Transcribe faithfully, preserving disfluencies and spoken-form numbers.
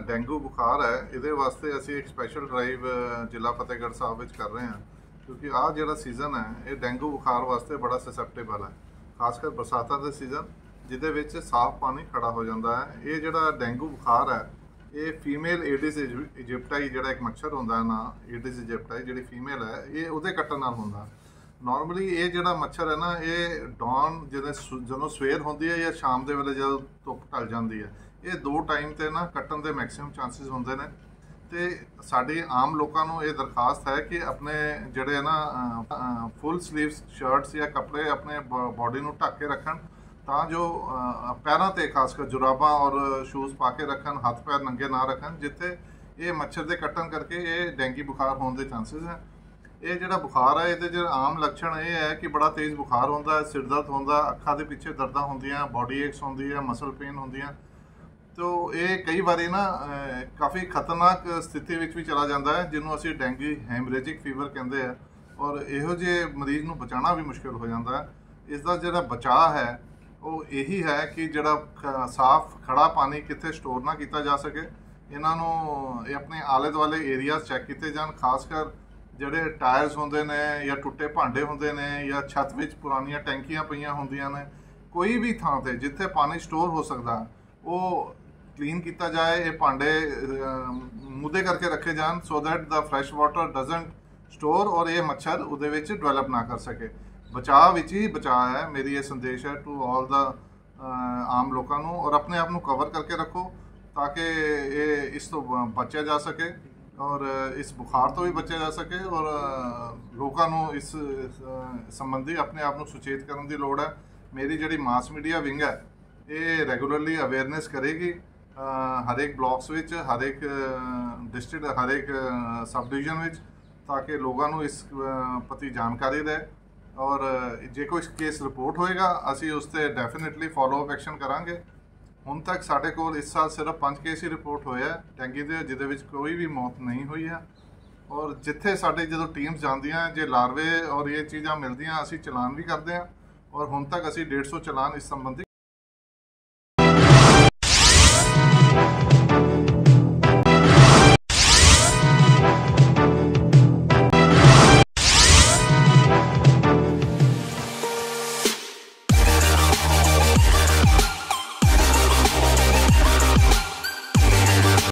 Dengue ਬੁਖਾਰ ਹੈ ਇਹਦੇ ਵਾਸਤੇ ਅਸੀਂ ਇੱਕ ਸਪੈਸ਼ਲ ਡਰਾਈਵ ਜ਼ਿਲ੍ਹਾ ਫਤਿਹਗੜ੍ਹ ਸਾਹਿਬ ਵਿੱਚ ਕਰ ਰਹੇ ਹਾਂ ਕਿਉਂਕਿ ਆਹ ਜਿਹੜਾ ਸੀਜ਼ਨ ਹੈ ਇਹ ਡੇਂਗੂ ਬੁਖਾਰ ਵਾਸਤੇ ਬੜਾ ਸਸੈਪਟੇਬਲ ਹੈ, ਖਾਸ ਕਰ ਬਰਸਾਤਾਂ ਦੇ ਸੀਜ਼ਨ ਜਿਹਦੇ ਵਿੱਚ ਸਾਫ਼ ਪਾਣੀ ਖੜਾ ਹੋ ਜਾਂਦਾ ਹੈ। ਇਹ ਜਿਹੜਾ ਡੇਂਗੂ ਬੁਖਾਰ ਹੈ ਇਹ ਫੀਮੇਲ ਏਡਿਸ ਇਜਿਪਟਾਈ ਜਿਹੜਾ ਇੱਕ ਮੱਛਰ ਹੁੰਦਾ ਨਾ, ਏਡਿਸ ਇਜਿਪਟਾਈ ਜਿਹੜੀ ਫੀਮੇਲ ਹੈ ਇਹ ਉਹਦੇ ਕੱਟਣ ਨਾਲ ਹੁੰਦਾ। ਨੋਰਮਲੀ ਇਹ ਜਿਹੜਾ ਮੱਛਰ ਹੈ ਨਾ ਇਹ ਡੌਨ ਜਦੋਂ ਜਦੋਂ ਸਵੇਰ ਹੁੰਦੀ ਹੈ ਜਾਂ ਸ਼ਾਮ ਦੇ ਵੇਲੇ ਜਦੋਂ ਧੁੱਪ ਢਲ ਜਾਂਦੀ ਹੈ, ਇਹ ਦੋ ਟਾਈਮ 'ਤੇ ਨਾ ਕੱਟਣ ਦੇ ਮੈਕਸਿਮਮ ਚਾਂਸਿਸ ਹੁੰਦੇ ਨੇ। ਤੇ ਸਾਡੀ ਆਮ ਲੋਕਾਂ ਨੂੰ ਇਹ ਦਰਖਾਸਤ ਹੈ ਕਿ ਆਪਣੇ ਜਿਹੜੇ ਨਾ ਫੁੱਲ ਸਲੀਵਸ ਸ਼ਰਟਸ ਜਾਂ ਕੱਪੜੇ ਆਪਣੇ ਬੋਡੀ ਨੂੰ ਢੱਕ ਕੇ ਰੱਖਣ ਤਾਂ ਜੋ ਪੈਰਾਂ 'ਤੇ ਖਾਸ ਕਰ ਜੁਰਾਬਾਂ ਔਰ ਸ਼ੂਜ਼ ਪਾ ਕੇ ਰੱਖਣ, ਹੱਥ ਪੈਰ ਨੰਗੇ ਨਾ ਰੱਖਣ ਜਿੱਥੇ ਇਹ ਮੱਛਰ ਦੇ ਕੱਟਣ ਕਰਕੇ ਇਹ ਡੇਂਗੂ ਬੁਖਾਰ ਹੋਣ ਦੇ ਚਾਂਸਿਸ ਹੈ। ਇਹ ਜਿਹੜਾ ਬੁਖਾਰ ਹੈ ਇਹਦੇ ਜਿਹੜੇ ਆਮ ਲੱਛਣ ਇਹ ਹੈ ਕਿ ਬੜਾ ਤੇਜ਼ ਬੁਖਾਰ ਹੁੰਦਾ, ਸਿਰ ਦਰਦ ਹੁੰਦਾ, ਅੱਖਾਂ ਦੇ ਪਿੱਛੇ ਦਰਦਾਂ ਹੁੰਦੀਆਂ, ਬੋਡੀ ਏਕਸ ਹੁੰਦੀ ਹੈ, ਮਸਲ ਪੇਨ ਹੁੰਦੀਆਂ। ਤੋ ਇਹ ਕਈ ਵਾਰੀ ਨਾ ਕਾਫੀ ਖਤਰਨਾਕ ਸਥਿਤੀ ਵਿੱਚ ਵੀ ਚਲਾ ਜਾਂਦਾ ਹੈ ਜਿਹਨੂੰ ਅਸੀਂ ਡੇਂਗੂ ਹੈਮਰੇਜਿਕ ਫੀਵਰ ਕਹਿੰਦੇ ਆ ਔਰ ਇਹੋ ਜਿਹੇ ਮਰੀਜ਼ ਨੂੰ ਬਚਾਉਣਾ ਵੀ ਮੁਸ਼ਕਿਲ ਹੋ ਜਾਂਦਾ ਹੈ। ਇਸ ਦਾ ਜਿਹੜਾ ਬਚਾਅ ਹੈ ਉਹ ਇਹੀ ਹੈ ਕਿ ਜਿਹੜਾ ਸਾਫ਼ ਖੜਾ ਪਾਣੀ ਕਿੱਥੇ ਸਟੋਰ ਨਾ ਕੀਤਾ ਜਾ ਸਕੇ, ਇਹਨਾਂ ਨੂੰ ਇਹ ਆਪਣੇ ਆਲੇ ਦੁਆਲੇ ਏਰੀਆਜ਼ ਚੈੱਕ ਕੀਤੇ ਜਾਣ, ਖਾਸ ਕਰ ਜਿਹੜੇ ਟਾਇਰਸ ਹੁੰਦੇ ਨੇ ਜਾਂ ਟੁੱਟੇ ਭਾਂਡੇ ਹੁੰਦੇ ਨੇ ਜਾਂ ਛੱਤ ਵਿੱਚ ਪੁਰਾਣੀਆਂ ਟੈਂਕੀਆਂ ਪਈਆਂ ਹੁੰਦੀਆਂ ਨੇ, ਕੋਈ ਵੀ ਥਾਂ 'ਤੇ ਜਿੱਥੇ ਪਾਣੀ ਸਟੋਰ ਹੋ ਸਕਦਾ ਉਹ ਕਲੀਨ ਕੀਤਾ ਜਾਏ। ਇਹ ਭਾਂਡੇ ਮੁੱਦੇ ਕਰਕੇ ਰੱਖੇ ਜਾਣ so that the fresh water doesn't store ਔਰ ਇਹ ਮੱਛਰ ਉਹਦੇ ਵਿੱਚ ਡਿਵੈਲਪ ਨਾ ਕਰ ਸਕੇ। ਬਚਾਅ ਵਿੱਚ ਹੀ ਬਚਾਅ ਹੈ। ਮੇਰੀ ਇਹ ਸੰਦੇਸ਼ ਹੈ ਟੂ ਆਲ ਦਾ ਆਮ ਲੋਕਾਂ ਨੂੰ, ਔਰ ਆਪਣੇ ਆਪ ਨੂੰ ਕਵਰ ਕਰਕੇ ਰੱਖੋ ਤਾਂ ਕਿ ਇਹ ਇਸ ਤੋਂ ਬਚਿਆ ਜਾ ਸਕੇ ਔਰ ਇਸ ਬੁਖਾਰ ਤੋਂ ਵੀ ਬਚਿਆ ਜਾ ਸਕੇ। ਔਰ ਲੋਕਾਂ ਨੂੰ ਇਸ ਸੰਬੰਧੀ ਆਪਣੇ ਆਪ ਨੂੰ ਸੁਚੇਤ ਕਰਨ ਦੀ ਲੋੜ ਹੈ। ਮੇਰੀ ਜਿਹੜੀ ਮਾਸ ਮੀਡੀਆ ਵਿੰਗ ਹੈ ਇਹ ਰੈਗੂਲਰਲੀ ਅਵੇਅਰਨੈਸ ਕਰੇਗੀ ਹਰ ਇੱਕ ਬਲਾਕਸ ਵਿੱਚ, ਹਰ ਇੱਕ ਡਿਸਟ੍ਰਿਕਟ, ਹਰ ਇੱਕ ਸਬ ਡਿਵੀਜ਼ਨ ਵਿੱਚ, ਤਾਂ ਕਿ ਲੋਕਾਂ ਨੂੰ ਇਸ ਪ੍ਰਤੀ ਜਾਣਕਾਰੀ ਰਹੇ। ਔਰ ਜੇ ਕੋਈ ਕੇਸ ਰਿਪੋਰਟ ਹੋਏਗਾ ਅਸੀਂ ਉਸ 'ਤੇ ਡੈਫੀਨੇਟਲੀ ਫੋਲੋ ਅਪ ਐਕਸ਼ਨ ਕਰਾਂਗੇ। ਹੁਣ ਤੱਕ ਸਾਡੇ ਕੋਲ ਇਸ ਸਾਲ ਸਿਰਫ ਪੰਜ ਕੇਸ ਹੀ ਰਿਪੋਰਟ ਹੋਏ ਹੈ ਡੇਂਗੂ ਦੇ, ਜਿਹਦੇ ਵਿੱਚ ਕੋਈ ਵੀ ਮੌਤ ਨਹੀਂ ਹੋਈ ਹੈ। ਔਰ ਜਿੱਥੇ ਸਾਡੇ ਜਦੋਂ ਟੀਮਸ ਜਾਂਦੀਆਂ ਜੇ ਲਾਰਵੇ ਔਰ ਇਹ ਚੀਜ਼ਾਂ ਮਿਲਦੀਆਂ ਅਸੀਂ ਚਲਾਨ ਵੀ ਕਰਦੇ ਹਾਂ ਔਰ ਹੁਣ ਤੱਕ ਅਸੀਂ ਡੇਢ ਸੌ ਚਲਾਨ ਇਸ ਸੰਬੰਧੀ